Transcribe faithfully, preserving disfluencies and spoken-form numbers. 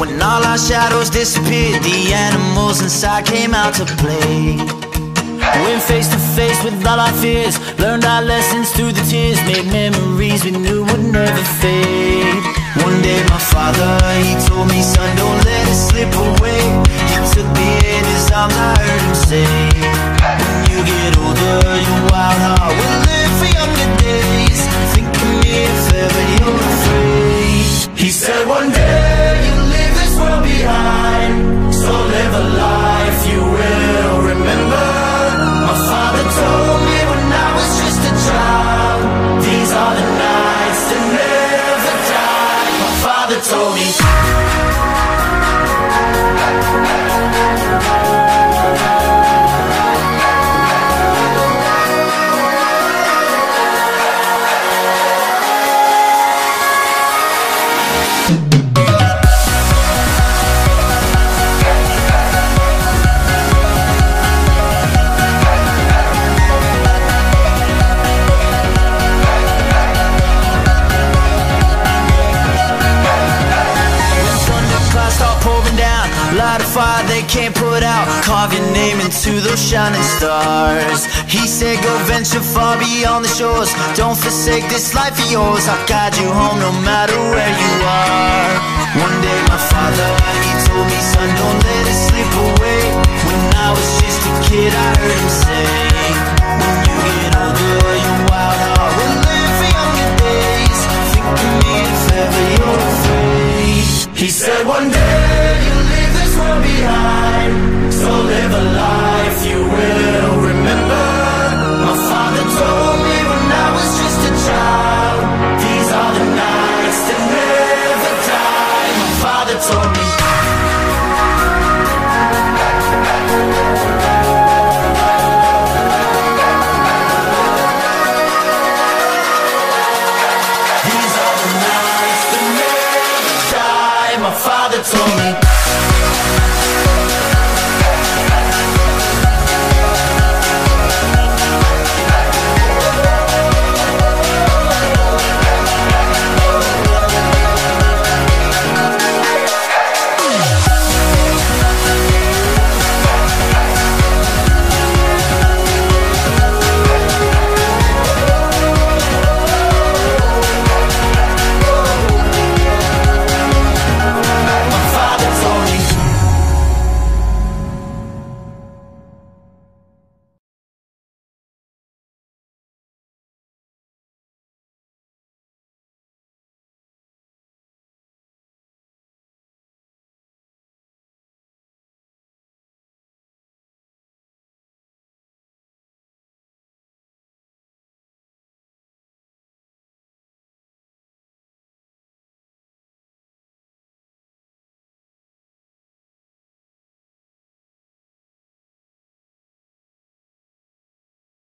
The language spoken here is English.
When all our shadows disappeared, the animals inside came out to play. Went face to face with all our fears, learned our lessons through the tears, made memories we knew would never fade. One day my father, he told me, son, don't let it slip away. He took me in his arms, I heard him say, when you get older, your wild heart will live for younger days. Think of me if ever you're afraid. He said one day you'll leave this world behind, so live a life you will remember. My father told me when I was just a child, these are the nights that never die. My father told me. Light a fire they can't put out, carve your name into those shining stars. He said go venture far beyond the shores, don't forsake this life of yours. I'll guide you home no matter where you are. One day my father, he told me, son, don't let it slip away. When I was just a kid I heard him say, when you get older your wild heart will live for younger days. Think of me if ever you're afraid. He said one day you'll leave this world behind, so live a life you will remember. My father told me when I was just a child, these are the nights that never die. My father told me. These are the nights that never die. My father told me.